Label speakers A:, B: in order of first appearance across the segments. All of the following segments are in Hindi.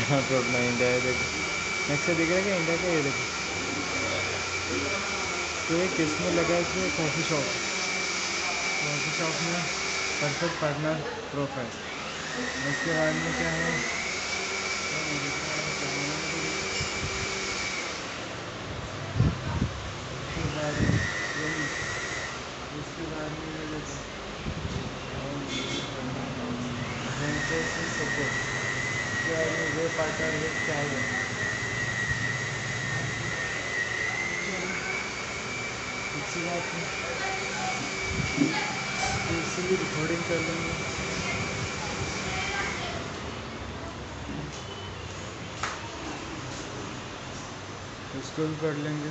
A: यहाँ पे अपना इंडिया है, देखो नेक्स्ट से दिख रहा है क्या इंडिया का, ये देखो। तो ये किस में लगा है इसमें, कॉफ़ी शॉप में परफेक्ट पार्टनर प्रोफाइल। उसके बाद में क्या है, उसके बाद में ये देखो सपोर्ट, उसके बाद में वे पार्टनर है क्या है, अच्छी बात है, इसीलिए रिकॉर्डिंग कर लेंगे। इसको भी कर लेंगे।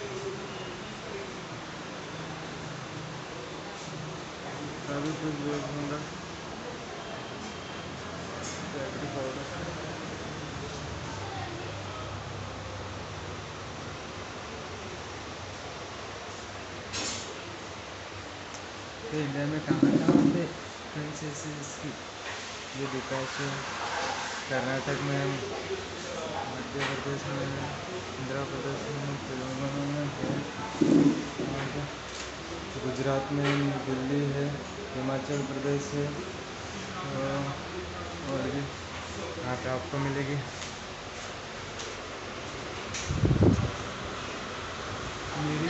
A: अभी कुछ देखूँगा तो इंडिया में कहाँ कहाँ पे प्रिंसेसेस की ये दिखाते हैं। कर्नाटक में, मध्य प्रदेश में, आंध्र प्रदेश में, तेलंगाना में है, गुजरात में, दिल्ली है, हिमाचल प्रदेश है, और भी यहाँ पे आपको मिलेगी। मेरी